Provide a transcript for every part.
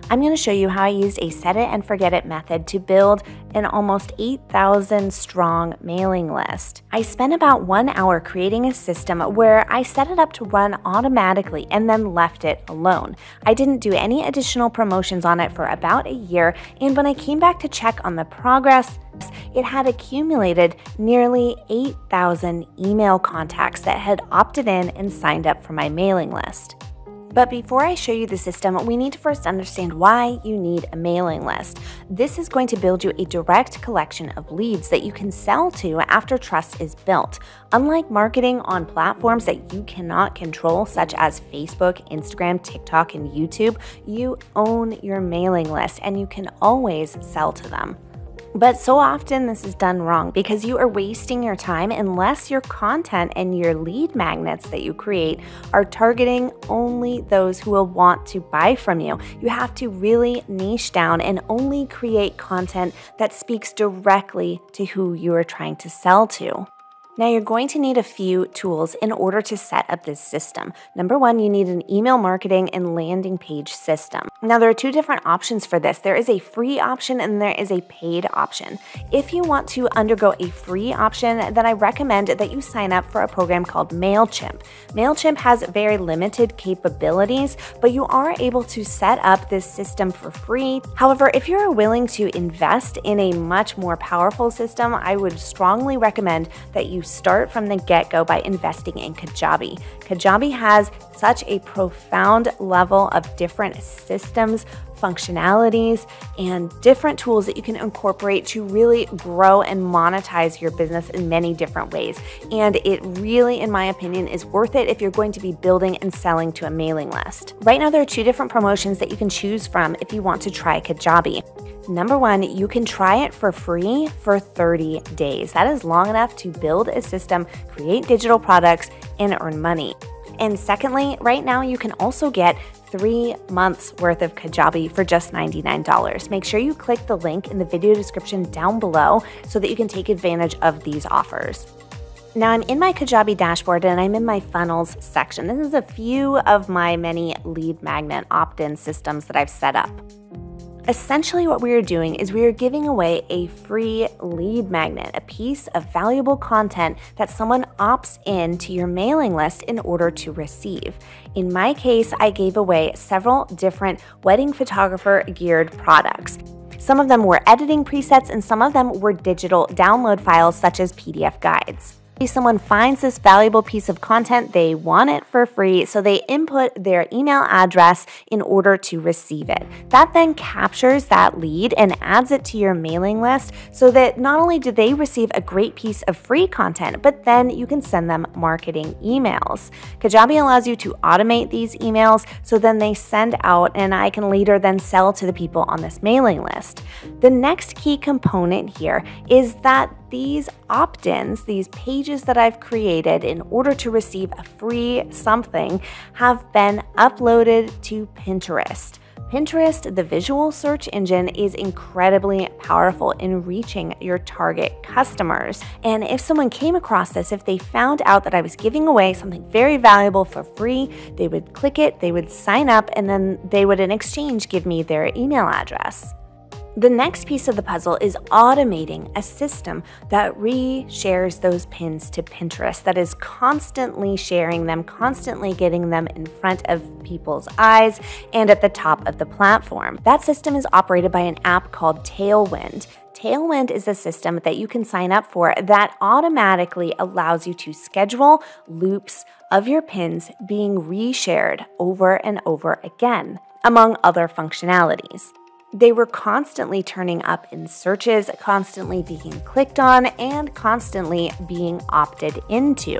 I'm going to show you how I used a set it and forget it method to build an almost 8,000 strong mailing list. I spent about 1 hour creating a system where I set it up to run automatically and then left it alone. I didn't do any additional promotions on it for about a year, and when I came back to check on the progress, it had accumulated nearly 8,000 email contacts that had opted in and signed up for my mailing list. But before I show you the system, we need to first understand why you need a mailing list. This is going to build you a direct collection of leads that you can sell to after trust is built. Unlike marketing on platforms that you cannot control, such as Facebook, Instagram, TikTok, and YouTube, you own your mailing list and you can always sell to them. But so often this is done wrong because you are wasting your time unless your content and your lead magnets that you create are targeting only those who will want to buy from you. You have to really niche down and only create content that speaks directly to who you are trying to sell to. Now you're going to need a few tools in order to set up this system. Number one, you need an email marketing and landing page system. Now there are two different options for this. There is a free option and there is a paid option. If you want to undergo a free option, then I recommend that you sign up for a program called MailChimp. MailChimp has very limited capabilities, but you are able to set up this system for free. However, if you're willing to invest in a much more powerful system, I would strongly recommend that you start from the get-go by investing in KAJABI. KAJABI has such a profound level of different systems, functionalities, and different tools that you can incorporate to really grow and monetize your business in many different ways. And it really, in my opinion, is worth it if you're going to be building and selling to a mailing list. Right now, there are two different promotions that you can choose from if you want to try KAJABI. Number one, you can try it for free for 30 days. That is long enough to build a system, create digital products, and earn money. And secondly, right now you can also get 3 months worth of KAJABI for just $99. Make sure you click the link in the video description down below so that you can take advantage of these offers. Now I'm in my KAJABI dashboard and I'm in my funnels section. This is a few of my many lead magnet opt-in systems that I've set up. Essentially what we are doing is we are giving away a free lead magnet, a piece of valuable content that someone opts in to your mailing list in order to receive. In my case, I gave away several different wedding photographer geared products. Some of them were editing presets and some of them were digital download files such as PDF guides. If someone finds this valuable piece of content, they want it for free, so they input their email address in order to receive it. That then captures that lead and adds it to your mailing list so that not only do they receive a great piece of free content, but then you can send them marketing emails. KAJABI allows you to automate these emails so then they send out and I can later then sell to the people on this mailing list. The next key component here is that these opt-ins, these pages that I've created in order to receive a free something, have been uploaded to Pinterest. Pinterest, the visual search engine, is incredibly powerful in reaching your target customers. And if someone came across this, if they found out that I was giving away something very valuable for free, they would click it, they would sign up, and then they would in exchange give me their email address. The next piece of the puzzle is automating a system that re-shares those pins to Pinterest, that is constantly sharing them, constantly getting them in front of people's eyes and at the top of the platform. That system is operated by an app called Tailwind. Tailwind is a system that you can sign up for that automatically allows you to schedule loops of your pins being reshared over and over again, among other functionalities. They were constantly turning up in searches, constantly being clicked on, and constantly being opted into,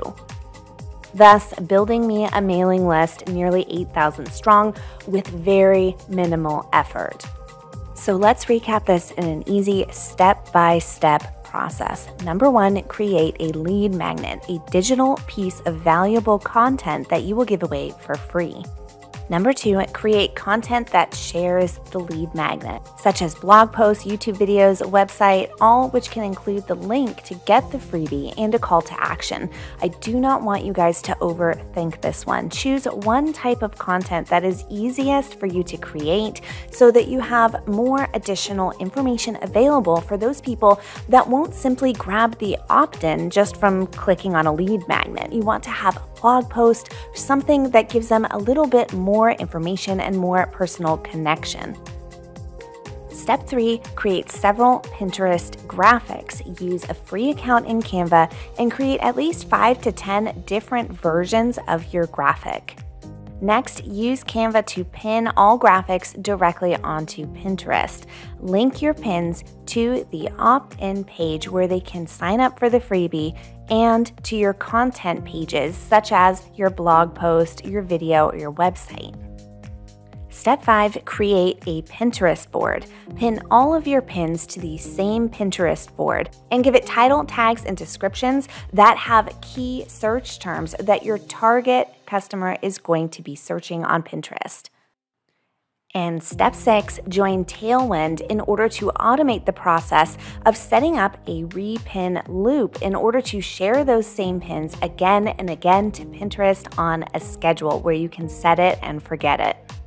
thus building me a mailing list nearly 8,000 strong with very minimal effort. So let's recap this in an easy step-by-step process. Number one, create a lead magnet, a digital piece of valuable content that you will give away for free. Number 2, create content that shares the lead magnet, such as blog posts, YouTube videos, website, all which can include the link to get the freebie and a call to action. I do not want you guys to overthink this one. Choose one type of content that is easiest for you to create so that you have more additional information available for those people that won't simply grab the opt-in just from clicking on a lead magnet. You want to have a blog post, something that gives them a little bit more information and more personal connection. Step 3, create several Pinterest graphics. Use a free account in Canva and create at least 5 to 10 different versions of your graphic. Next, use Canva to pin all graphics directly onto Pinterest. Link your pins to the opt-in page where they can sign up for the freebie and to your content pages such as your blog post, your video, or your website. Step 5, create a Pinterest board. Pin all of your pins to the same Pinterest board and give it title, tags, and descriptions that have key search terms that your target customer is going to be searching on Pinterest. And step 6, join Tailwind in order to automate the process of setting up a repin loop in order to share those same pins again and again to Pinterest on a schedule where you can set it and forget it.